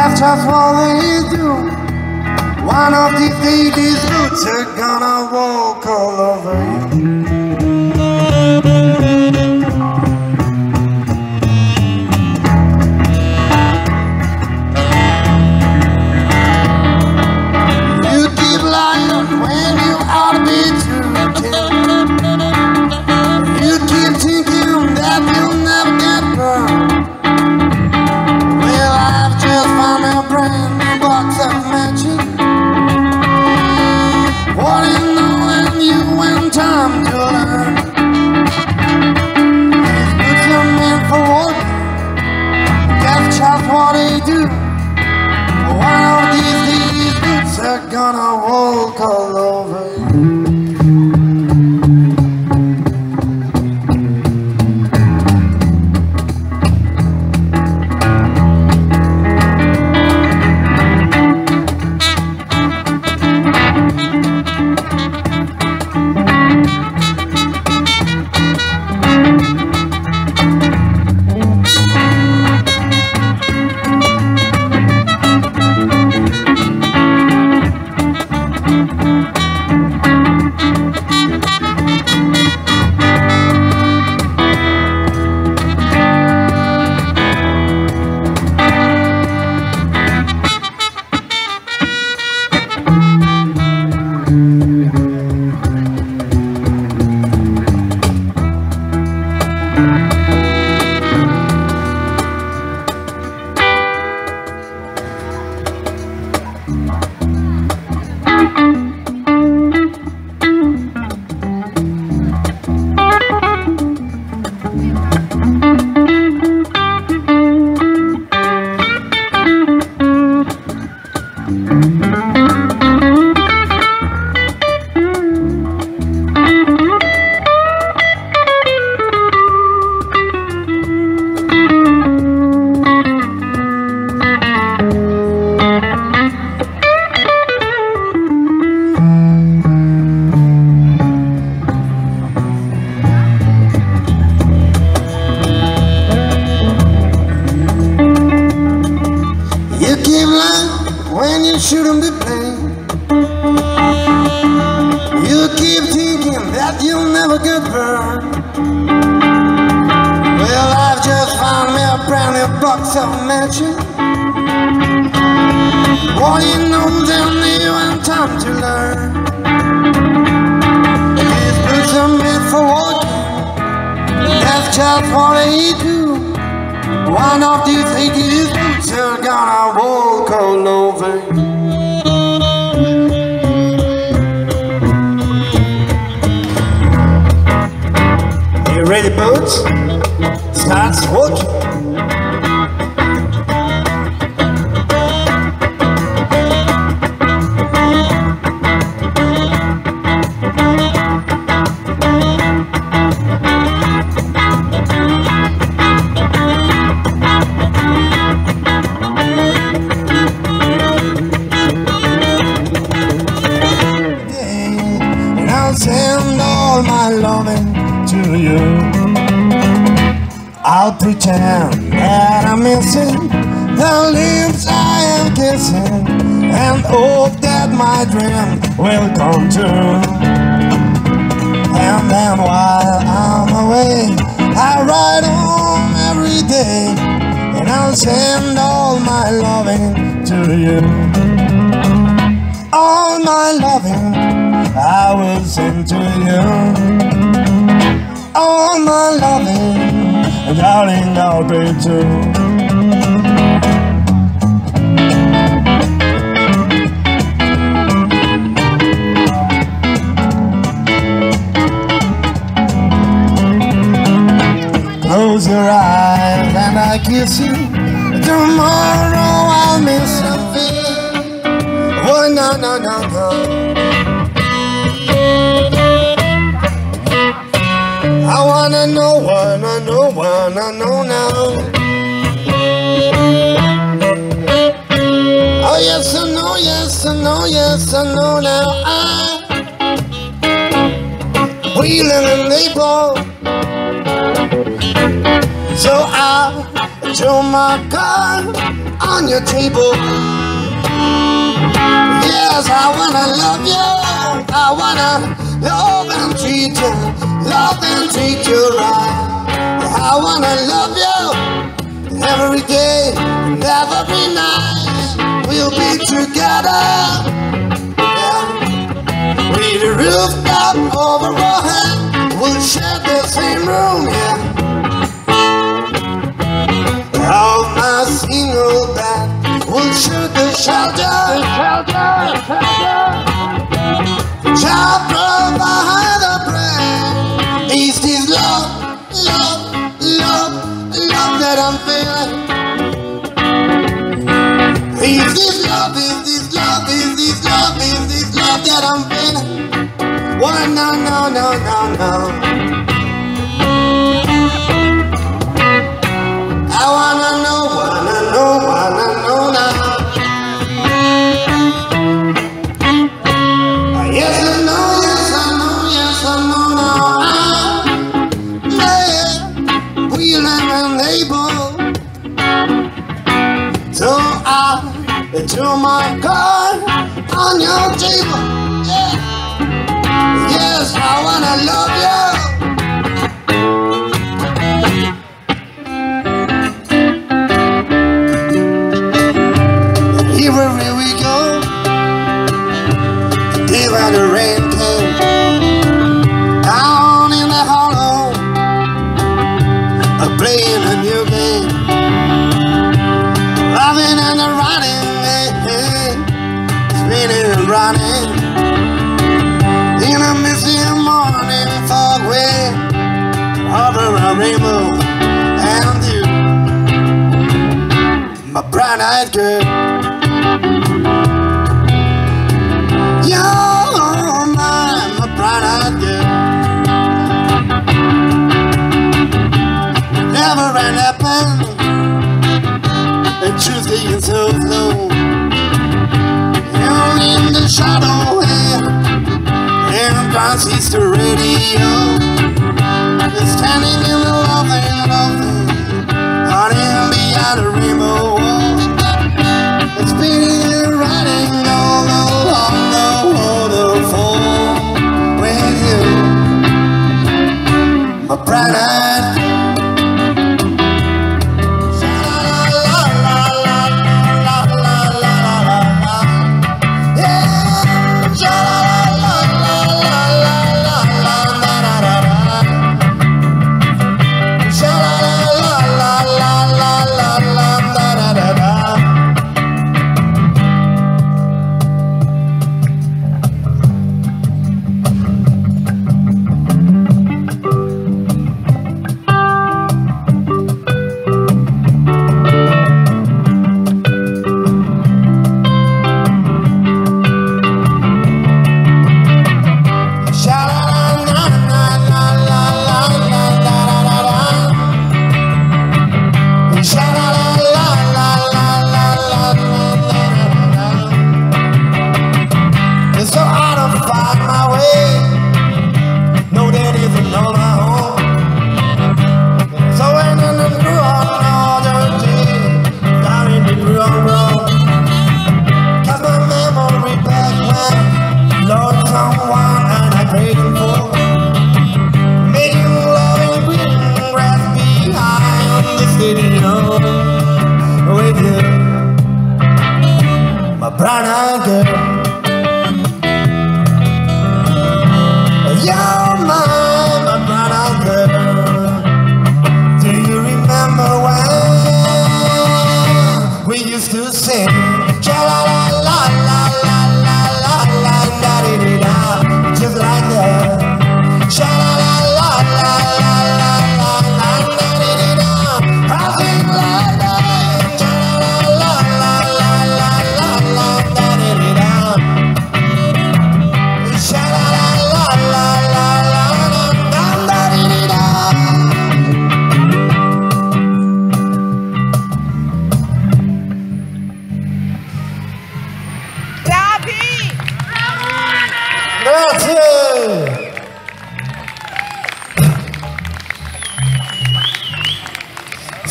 That's just what they do. One of these days these roots are gonna walk all over you. You keep lying when you ought to be true. You keep thinking that you'll never get burned. Well, I've just found a brand new box of magic. What do you know when you win time to learn? These boots are meant for walking. That's just what they do. One of these days, these boots are gonna walk all over you. When you shouldn't be playing, you keep thinking that you'll never get burned. Well, I've just found me a brand new box of magic. What do you know, then you have time to learn. These boots are made for walking. That's just what they do. One of these days, these boots are gonna walk all over you. Are you ready, boots? Start walking. Send all my loving to you. I'll pretend that I'm missing the lips I am kissing, and hope that my dream will come true. And then while I'm away, I ride home every day, and I'll send all my loving to you. All my loving I will send to you. All my loving, darling, I'll pay too. Close your eyes and I kiss you. Tomorrow I'll miss you. Oh, no, no, no, no. I wanna know now. Oh yes I know, yes I know, yes I know now. I'm wheeling in April, so I to my car on your table. Yes, I wanna love you, I wanna love and treat you right. I wanna love you every day and every night. We'll be together, yeah. With the rooftop over our head, we'll share the same room, yeah. All my single bed, we'll share the shelter. Child provide the bread. Is this love, love, love, love that I'm feeling? Is this love, is this love, is this love, is this love that I'm feeling? Why no, no, no, no, no. I wanna know now. Yes, I know, yes, I know, yes, I know now. Yeah, we live and able. So I into my car on your table. Yeah. Yes, I wanna love you. Here we go. The day when the rain came down in the hollow, playing a new game, loving and running, spinning and running in a misty morning fog way over a rainbow and you, my brown-eyed girl. You're my brown-eyed girl. Never ran up and truth taking so slow. You're in the shadow and transistor radio. You're standing in the loving, honey, beyond the rainbow wall. It's spinning and riding all along the waterfall with you, my brown-eyed. Brown-eyed girl, you're my brown-eyed girl. Do you remember when we used to sing? Sha-la-la-la-la-la-la-la-la-la-da-dee-dee-da, just like that. Sha-la-la-la-la-la-la-la-la-da-dee-dee-da, I think like that. Sha-la-la-la-la-la-la-la-la-da-dee-dee-da.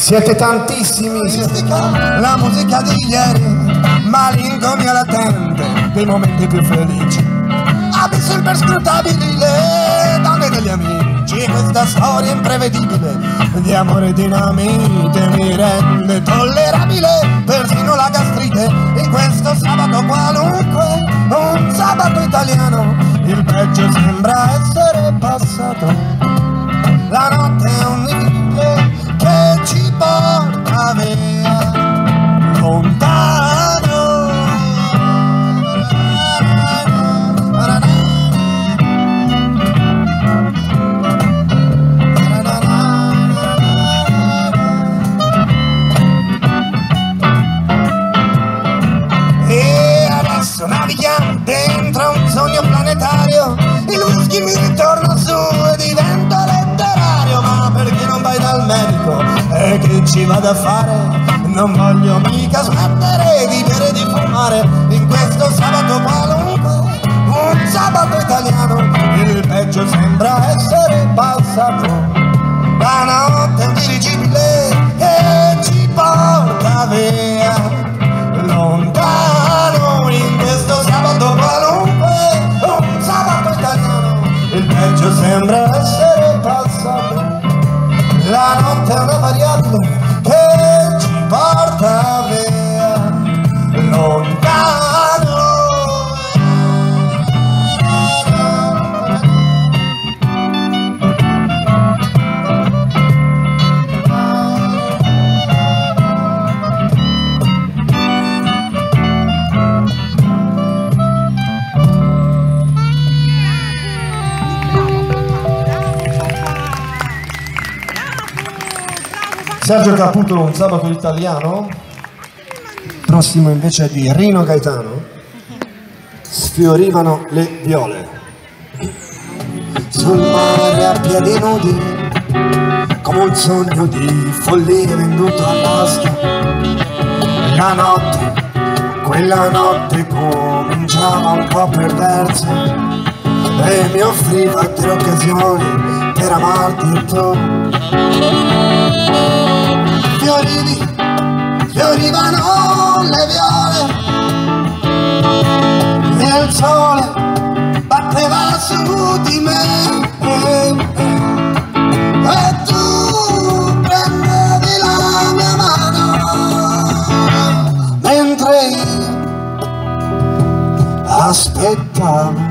Siete tantissimi, la musica di ieri, malinconia latente dei momenti più felici, abissi imperscrutabili, le donne degli amici, questa storia imprevedibile di amore dinamite mi rende tollerabile persino la gastrite in questo sabato qualunque, un sabato italiano, il peggio sembra essere passato, la notte è un infinito che ci porta via lontano. E adesso navighiamo dentro un sogno planetario, il whisky mi ritorna su e divento letterario, ma perché non vai dal medico? E che ci vado a fare? Non voglio mica smettere di bere e di fumare in questo sabato qualunque, un sabato italiano, il peggio sembra essere passato, la notte è un dirigibile che ci porta via lontano in questo sabato qualunque, un sabato italiano, il peggio sembra essere passato, la notte è una variabile che ci porta via lontano. Sergio Caputo, un sabato italiano. Prossimo invece di Rino Gaetano, Sfiorivano le viole. Sul mare a piedi nudi, come un sogno di follia venduto all'asta, la notte, quella notte cominciava un po' perversa e mi offriva tre occasioni per amarti tu. Fiorivano le viole e il sole batteva su di me e tu prendevi la mia mano mentre io aspettavo.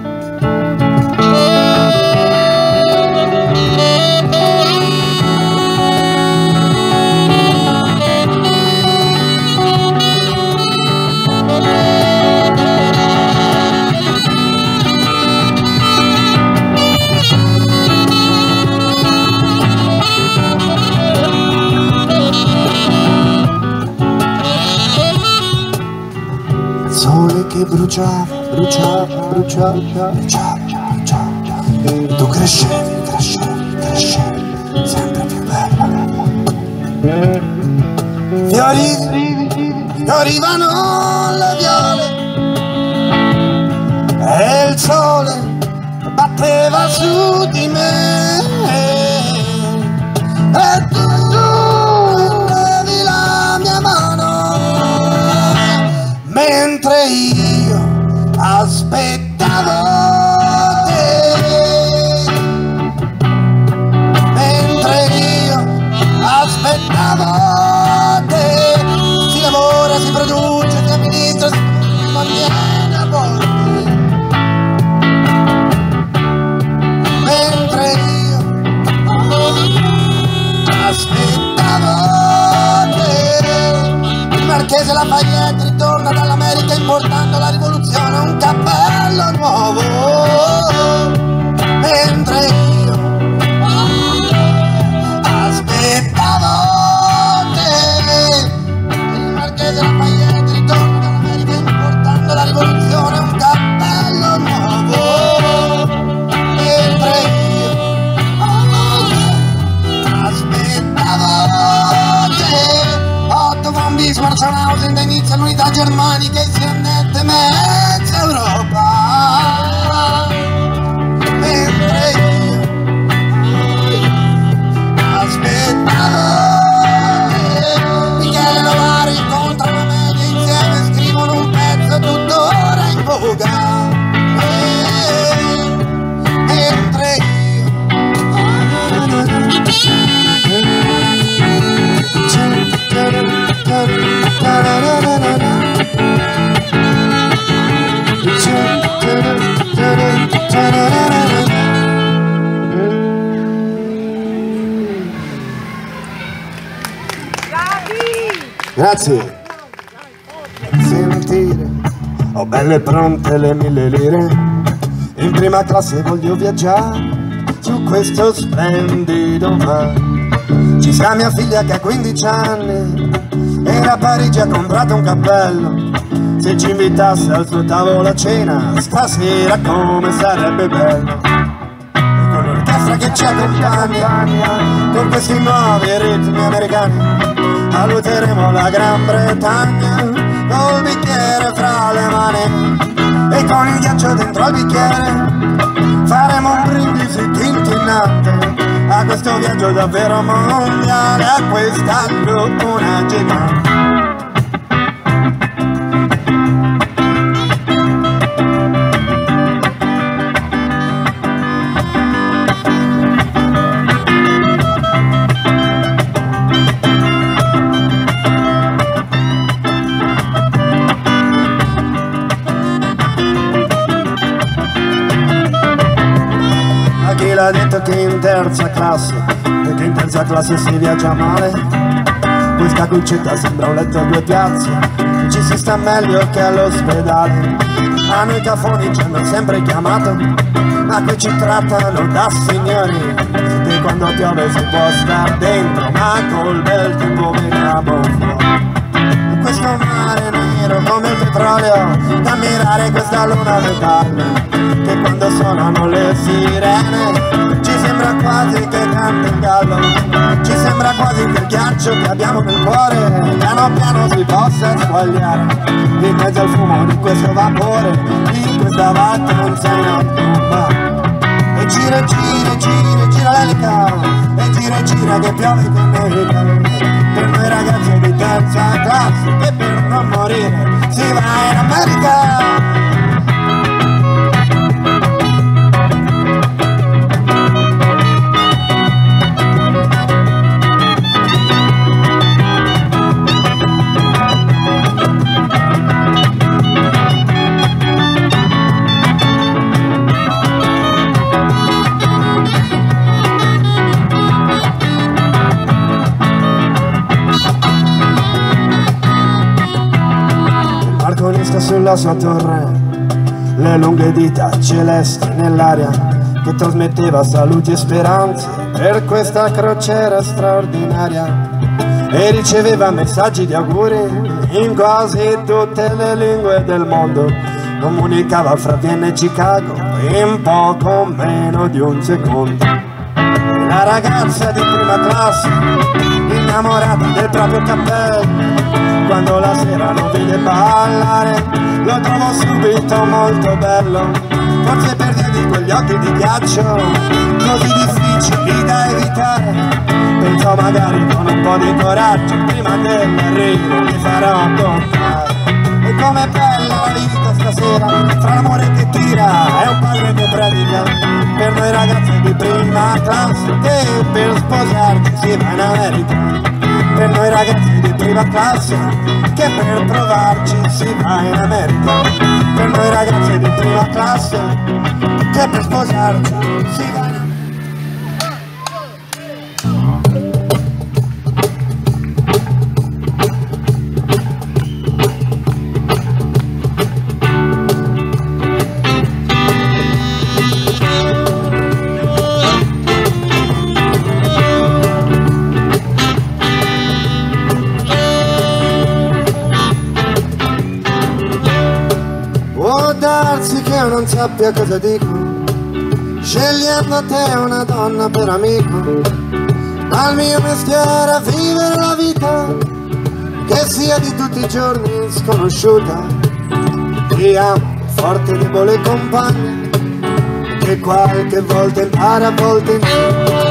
Che bruciava, tu crescevi, sempre più bella. Fiorivano le viole e il sole batteva su di me e tu prendevi la mia mano mentre io aspettavo te, mentre io aspettavo te, si lavora, si produce, si amministra, si mantiene a volte, mentre io aspettavo te, il marchese Lafayette ritorna dall'America importando la rivoluzione, un cappello nuovo, mentre io aspettavo te, il marchese Lafayette ritorna dall'America importando la rivoluzione, un cappello nuovo, mentre io aspettavo te. Otto von Bismarck, Schauhausen, da inizia l'unità germanica e si annette mezza Europa, mentre io aspettavo Grazie. Sentire, ho belle pronte le 1000 lire. In prima classe voglio viaggiare su questo splendido mare. Ci sta mia figlia che ha 15 anni e a Parigi ha comprato un cappello. Se ci invitasse al suo tavolo a cena stasera come sarebbe bello. E con l'orchestra che ci accompagna, con questi nuovi ritmi americani, saluteremo la Gran Bretagna col bicchiere fra le mani e con il ghiaccio dentro al bicchiere faremo un brindisi tintinnante a questo viaggio davvero mondiale, a questa luna gigante. Chi l'ha detto che in terza classe, perché in terza classe si viaggia male? Questa cuccetta sembra un letto a 2 piazze, ci si sta meglio che all'ospedale. A noi cafoni ci hanno sempre chiamato, ma qui ci trattano da signori, che quando piove si può star dentro, ma col bel tempo veniamo fuori. In questo mare nero come il petrolio, da ammirare questa luna metale, che quando suonano le sirene ci sembra quasi che canta il gallo, ci sembra quasi che il ghiaccio che abbiamo nel cuore piano piano si possa squagliare in mezzo al fumo di questo vapore, di questa vacanza in automa. E gira, gira, gira, gira l'elica, e gira, gira che piove che nevica, per noi ragazzi di terza classe che per non morire si va in America. Sulla sua torre, le lunghe dita celesti nell'aria che trasmetteva saluti e speranze per questa crociera straordinaria, e riceveva messaggi di auguri in quasi tutte le lingue del mondo. Comunicava fra Vienna e Chicago in poco meno di un secondo. E la ragazza di prima classe, innamorata del proprio cappello, quando la sera lo vede ballare lo trovo subito molto bello, forse per via di quegli occhi di ghiaccio così difficili da evitare. Pensò magari con un po' di coraggio prima dell'arrivo mi farò toccare. E com'è bella la vita stasera, fra l'amore che tira e un padre che predica, per noi ragazzi di prima classe che per sposarci si va in America. Per noi ragazzi di prima classe che per provarci si va in America. Per noi ragazzi di prima classe che per sposarci si va in America. Darsi che io non sappia cosa dico, scegliendo te una donna per amico, ma il mio mestiere è vivere la vita che sia di tutti i giorni sconosciuta. Sia forte, debole compagna che qualche volta impara, a volte insegna.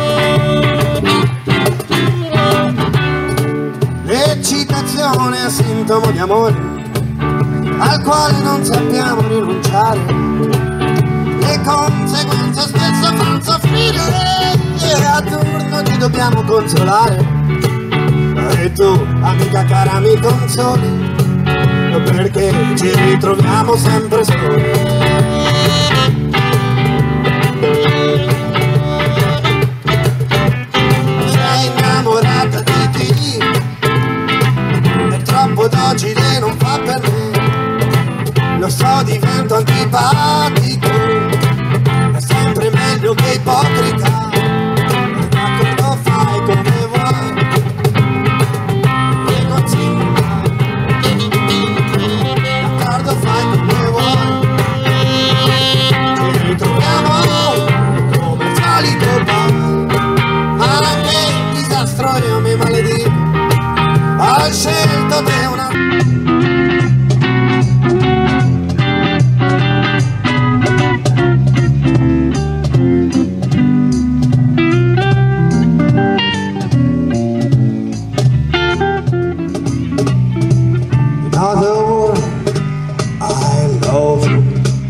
L'eccitazione è sintomo di amore al quale non sappiamo rinunciare. Le conseguenze spesso fanno soffrire e a turno ci dobbiamo consolare. E tu, amica cara, mi consoli, perché ci ritroviamo sempre soli. Sei innamorata di te, è troppo docile, non fa per me. Lo so, divento antipatico, è sempre meglio che ipocrita. Ma quando fai come vuoi, mi consigli, d'accordo, fai come vuoi. Ci ritroviamo come al solito poi, ma anche il disastro io mi maledico. Ho scelto te una another word, I love you.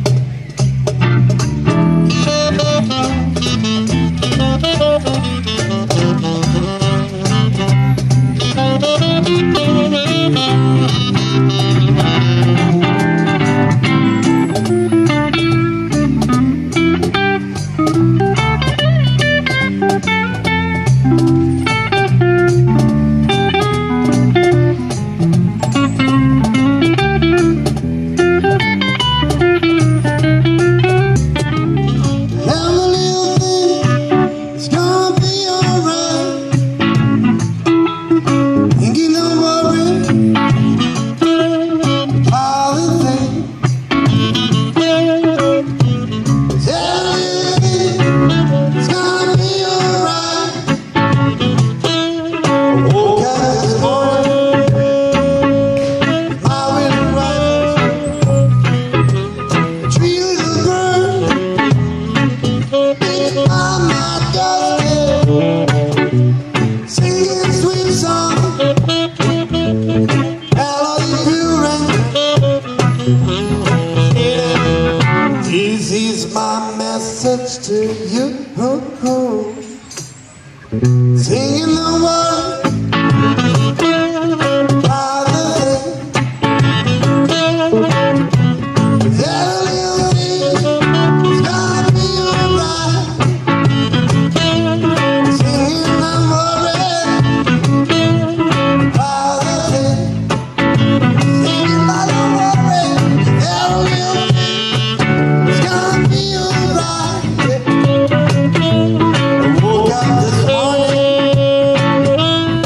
This is my message to you. Singing the word by the little thing, it's gonna be alright. Singing the word by the singing by the word, little thing, it's gonna be alright. I woke up this morning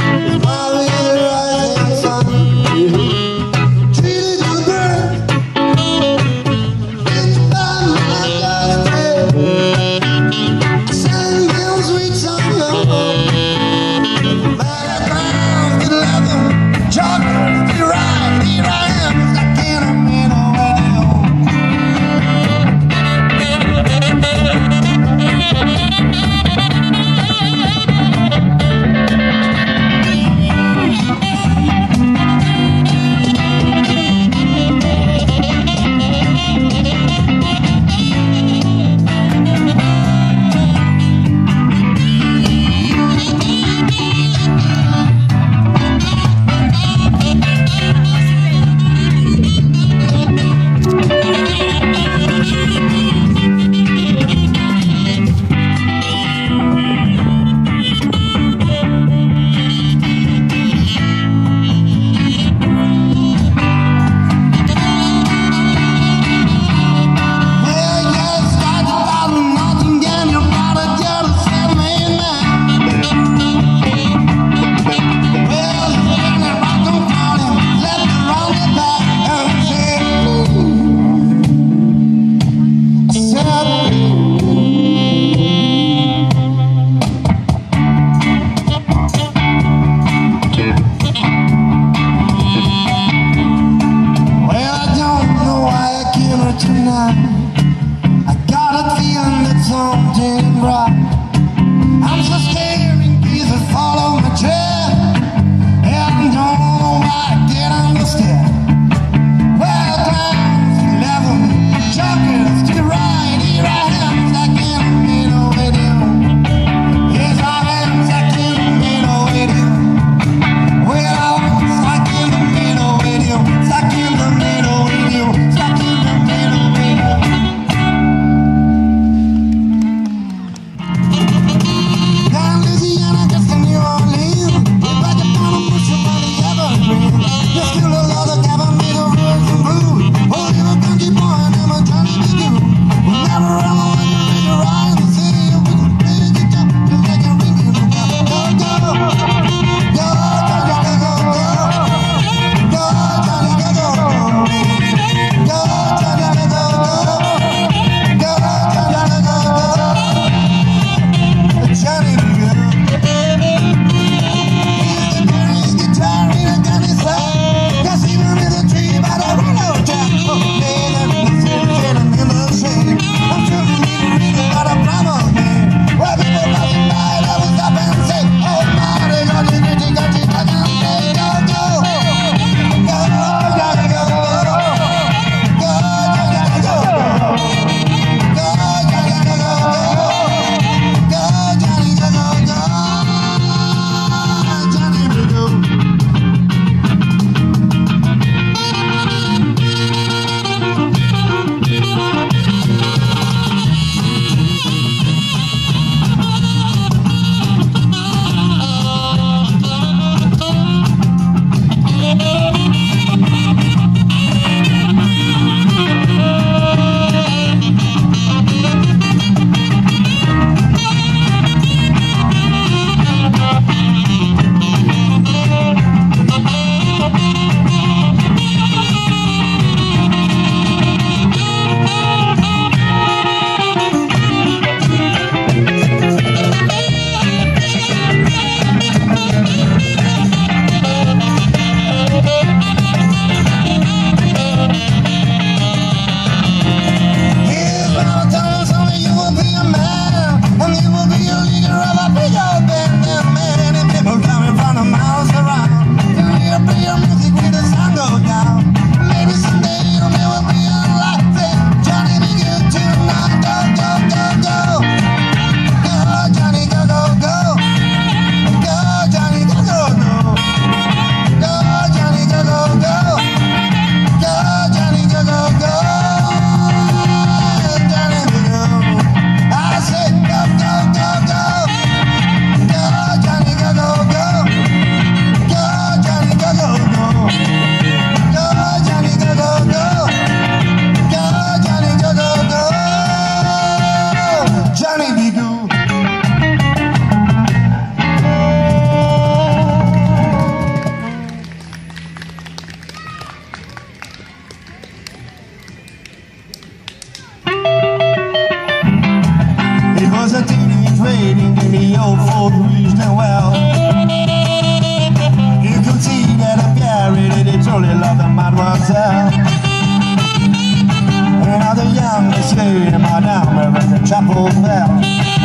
way, madame, ring the chapel bell.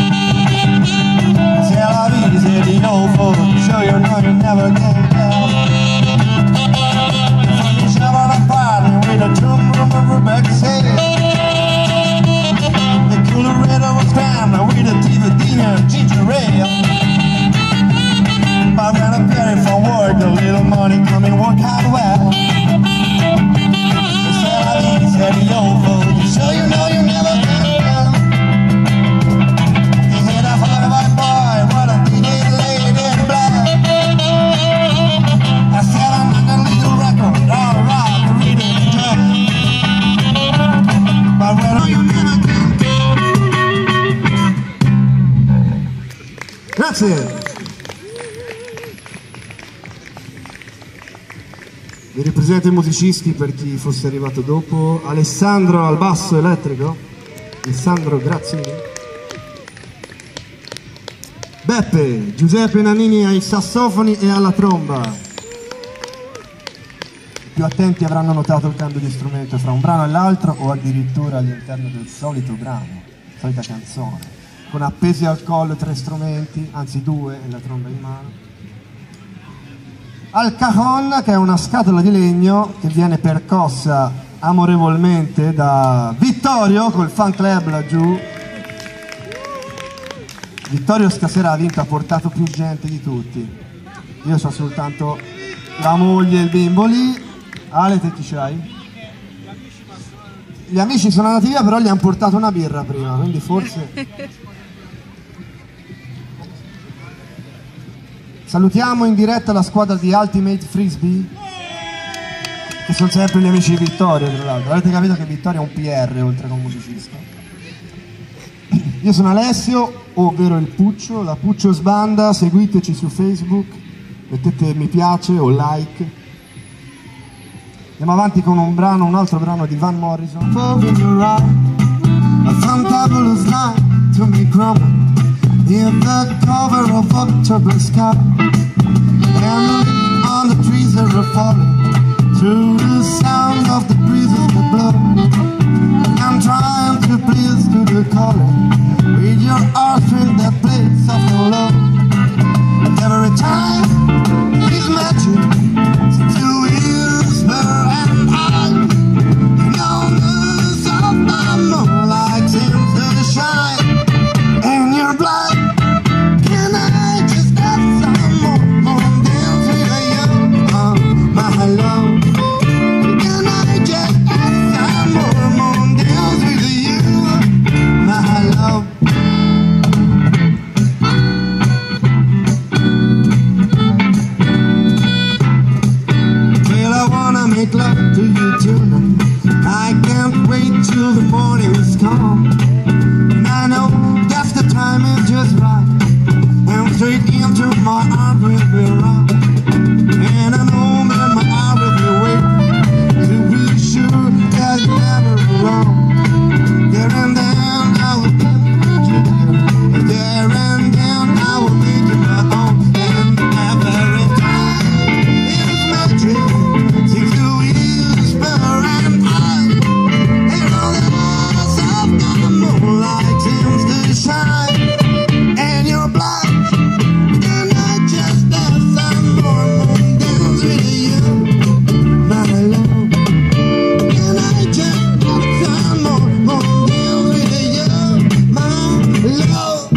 C'est la vie, c'est the old folk, show you know you never can tell. You shovel a party with a tune from a Rebecca's head. The cooler was crammed with a DVD and ginger ale. But when I paid for work, a little money coming work out well. C'est la vie, c'est the old folk, show you know you never can tell. You hear that hard boy, what a teenage lady in black. I said I'm not a little record, all right, read it track. But when you never can tell. Grazie. Vi ripresento i musicisti per chi fosse arrivato dopo. Alessandro al basso elettrico, Alessandro Grazzini. Beppe, Giuseppe Nannini ai sassofoni e alla tromba. I più attenti avranno notato il cambio di strumento fra un brano e l'altro o addirittura all'interno del solito brano, solita canzone, con appesi al collo 3 strumenti, anzi 2 e la tromba in mano. Al cajon, che è una scatola di legno che viene percossa amorevolmente da Vittorio col fan club laggiù. Vittorio stasera ha vinto, ha portato più gente di tutti. Io so soltanto la moglie e il bimbo lì. Ale, te chi c'hai? Gli amici sono andati via, però gli hanno portato una birra prima, quindi forse... Salutiamo in diretta la squadra di Ultimate Frisbee, che sono sempre gli amici di Vittorio, tra l'altro. Avete capito che Vittorio è un PR oltre che un musicista. Io sono Alessio, ovvero il Puccio, la Puccio Sbanda. Seguiteci su Facebook, mettete mi piace o like. Andiamo avanti con un altro brano di Van Morrison. In the cover of October sky, and on the trees that are falling, through the sound of the breezes that blow. I'm trying to please to the calling, with your heartstring that plays soft and low. And every time he's magic, since you whisper and I, know the soft of moonlight seems to shine, and you're blind. Make love to you tonight. I can't wait till the morning is come. And I know that's the time is just right, and straight into my arms will be right. And I know that my heart will be waiting to be sure that you're never wrong. There and then I will get you there. There and then I will make you my own. And every time it's magic. And you're blind, and I just have some more moon dance with you, my love. And I just have some more moon dance with you, my love.